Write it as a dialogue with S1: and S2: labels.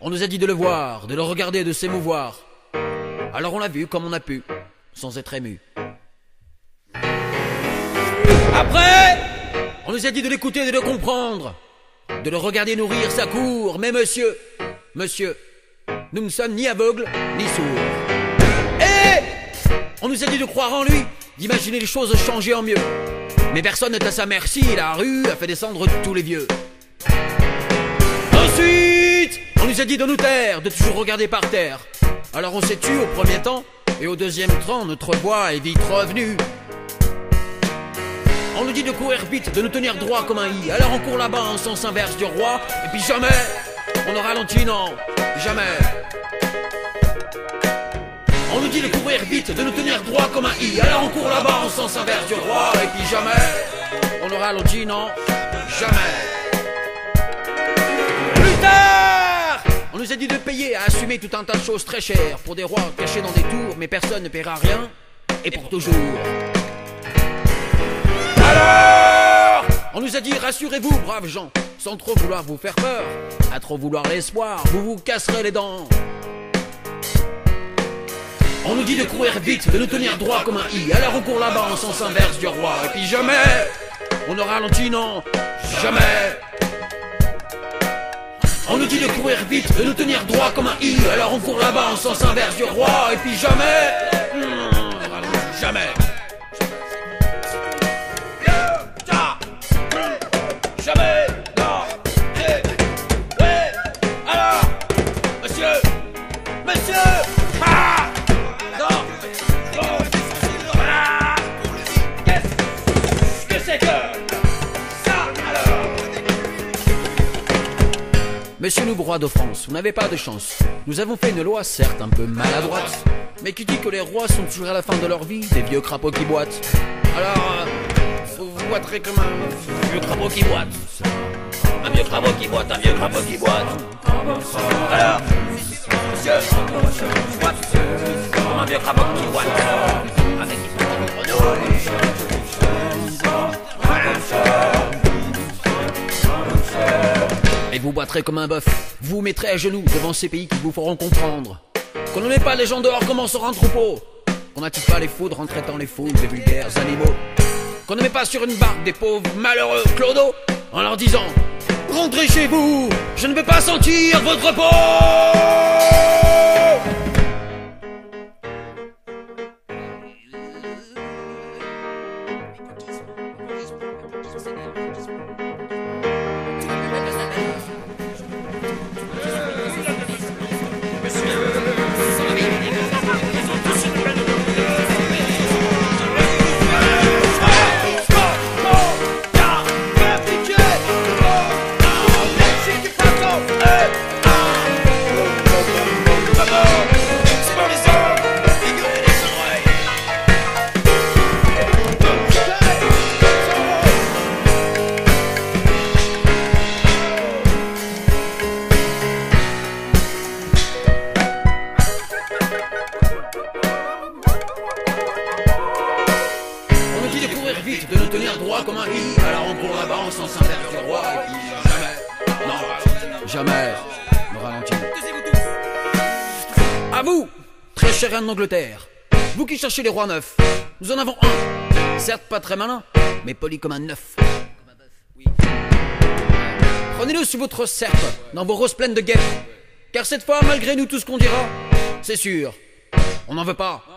S1: On nous a dit de le voir, de le regarder, de s'émouvoir. Alors on l'a vu comme on a pu, sans être ému. Après, on nous a dit de l'écouter, de le comprendre, de le regarder nourrir sa cour. Mais monsieur, nous ne sommes ni aveugles, ni sourds. Et on nous a dit de croire en lui, d'imaginer les choses changer en mieux. Mais personne n'est à sa merci, la rue a fait descendre tous les vieux. Ensuite, on nous a dit de nous taire, de toujours regarder par terre. Alors on s'est tu au premier temps, et au deuxième temps, notre voix est vite revenue. On nous dit de courir vite, de nous tenir droit comme un i. Alors on court là-bas en sens inverse du roi, et puis jamais on ne ralentit, non, jamais. On nous dit de courir vite, de nous tenir droit comme un i. Alors on court là-bas en sens inverse du roi, et puis jamais on ne ralentit, non, jamais. Plus tard, on nous a dit de payer, à assumer tout un tas de choses très chères pour des rois cachés dans des tours, mais personne ne paiera rien, et pour toujours. Alors, on nous a dit rassurez-vous, braves gens, sans trop vouloir vous faire peur, à trop vouloir l'espoir, vous vous casserez les dents. On nous dit de courir vite, de nous tenir droit comme un i. Alors on court là-bas en sens inverse du roi, et puis jamais on ne ralentit, non, jamais. On nous dit de courir vite, de nous tenir droit comme un i. Alors on court là-bas en sens inverse du roi, et puis jamais jamais. Jamais, non, ouais, alors, monsieur, ah, non, ah, qu'est-ce que c'est que ça, alors? Monsieur le roi de France, vous n'avez pas de chance. Nous avons fait une loi, certes un peu maladroite, mais qui dit que les rois sont toujours à la fin de leur vie des vieux crapauds qui boitent. Alors, vous boiterez comme un vieux crapaud qui boite. Un vieux crapaud qui boite, un vieux crapaud qui boite. Alors, monsieur, je boite comme un vieux crapaud qui boite. Avec et vous boiterez comme un bœuf. Vous vous mettrez à genoux devant ces pays qui vous feront comprendre qu'on ne met pas les gens dehors comme en sort un troupeau, qu'on n'attise pas les foudres en traitant les foules des vulgaires animaux, qu'on ne met pas sur une barque des pauvres malheureux clodos en leur disant « Rentrez chez vous, je ne veux pas sentir votre peau !» Vite, de nous tenir droit comme un i. Alors on court là-bas en sens inverse du roi, et puis jamais, non, jamais ne ralentit. À vous, très cher reine d'Angleterre, vous qui cherchez les rois neufs, nous en avons un, certes pas très malin, mais poli comme un neuf. Prenez-le sous votre serpe, dans vos roses pleines de guêpes, car cette fois, malgré nous tout ce qu'on dira, c'est sûr, on n'en veut pas.